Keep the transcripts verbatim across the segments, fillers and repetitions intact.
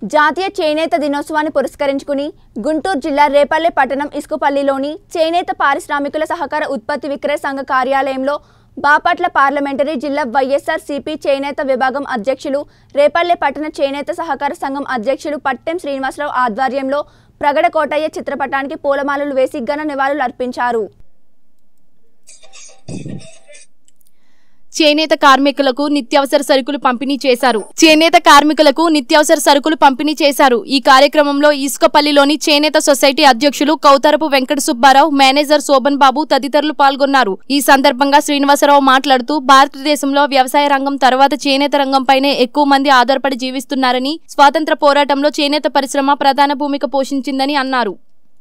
జాతీయ చేనేత దినోత్సవాన్ని పురస్కరించుకుని గుంటూరు జిల్లా రేపల్లె పట్టణం ఇసుకపల్లిలోని చేనేత పారిశ్రామికుల సహకార ఉత్పత్తి విక్రయ సంఘ కార్యాలయంలో బాపట్ల పార్లమెంటరీ జిల్లా వైఎస్ఆర్ సిపి చేనేత విభాగం అధ్యక్షులు రేపల్లె పట్టణ చేనేత సహకార సంఘం అధ్యక్షులు పట్టెం శ్రీనివాసరావు ఆధ్వర్యంలో ప్రగడ కోటయ్య చిత్రపటానికి పూలమాలలు వేసి ఘన నివాళులు అర్పించారు. చేనేత కార్మికులకు నిత్యావసర సరుకులు పంపిణీ చేశారు. చేనేత కార్మికులకు నిత్యావసర సరుకులు పంపిణీ చేశారు. ఈ కార్యక్రమంలో ఇసుకపల్లిలోని చేనేత సొసైటీ అధ్యక్షులు కౌతరపు వెంకట సుబ్బారావు, మేనేజర్ శోభన్ బాబు తదితరులు పాల్గొన్నారు. ఈ సందర్భంగా శ్రీనివాసరావు మాట్లాడుతూ భారతదేశంలో వ్యవసాయ రంగం తర్వాత చేనేత రంగంపైనే ఎక్కువ మంది ఆధారపడి జీవిస్తున్నారని, స్వాతంత్ర పోరాటంలో చేనేత పరిశ్రమ ప్రధాన భూమిక పోషించిందని అన్నారు.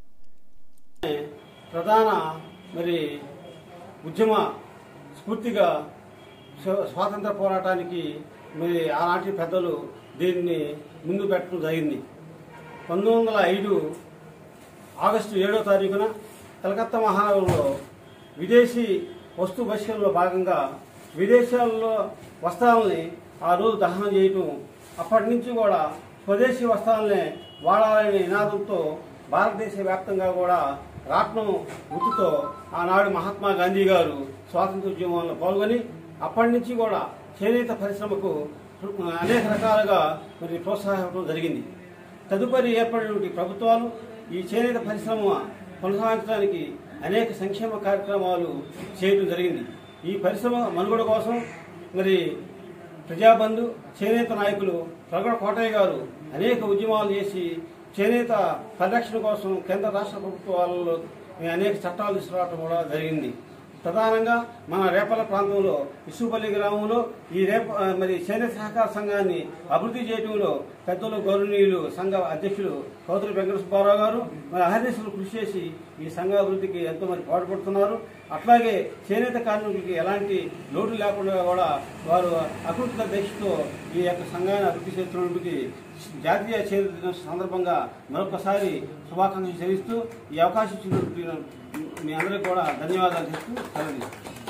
ప్రధాన మరి ఉద్యమ స్ఫూర్తిగా స్వాతంత్ర పోరాటానికి మరి ఆనాటి పెద్దలు దీన్ని ముందు పెట్టడం జరిగింది. పంతొమ్మిది వందల ఐదు ఆగస్టు ఏడో తారీఖున కలకత్తా మహానగరంలో విదేశీ వస్తు బహిష్కరణలో భాగంగా విదేశాల్లో వస్త్రాలని ఆ రోజు దహనం చేయటం, అప్పటి నుంచి కూడా స్వదేశీ వస్త్రాలనే వాడాలనే నినాదంతో భారతదేశ వ్యాప్తంగా కూడా రాట్నం వృత్తితో ఆనాడు మహాత్మా గాంధీ గారు స్వాతంత్ర ఉద్యమంలో పాల్గొని అప్పటి నుంచి కూడా చేనేత పరిశ్రమకు అనేక రకాలుగా మరి ప్రోత్సాహం జరిగింది. తదుపరి ఏర్పడినటువంటి ప్రభుత్వాలు ఈ చేనేత పరిశ్రమ కొనసాగించడానికి అనేక సంక్షేమ కార్యక్రమాలు చేయడం జరిగింది. ఈ పరిశ్రమ మనుగడ కోసం మరి ప్రజాబంధు చేనేత నాయకులు ప్రగడ కోటయ్య గారు అనేక ఉద్యమాలు చేసి చేనేత పరిరక్షణ కోసం కేంద్ర రాష్ట్ర ప్రభుత్వాలలో అనేక చట్టాలు తీసుకురావడం కూడా జరిగింది. ప్రధానంగా మన రేపల్ల ప్రాంతంలో ఇసుపల్లి గ్రామంలో ఈ రేప మరి చేనేత సహకార సంఘాన్ని అభివృద్ధి చేయడంలో పెద్దలు గౌరవనీయులు సంఘ అధ్యక్షులు కౌతరపు వెంకట సుబ్బారావు గారు మరి అహర్నిశలు కృషి చేసి ఈ సంఘ అభివృద్ధికి ఎంతో మంది పాటుపడుతున్నారు. అట్లాగే చేనేత కార్మికులకి ఎలాంటి లోటు లేకుండా కూడా వారు అకృత దీక్షతో ఈ యొక్క సంఘాన్ని అభివృద్ధి చేస్తున్నప్పటికీ జాతీయ చేనేత దినోత్సవం సందర్భంగా మరొకసారి శుభాకాంక్షలు చెల్లిస్తూ ఈ అవకాశం ఇచ్చినటువంటి మీ అందరికీ కూడా ధన్యవాదాలు చెప్తూ సెలవు.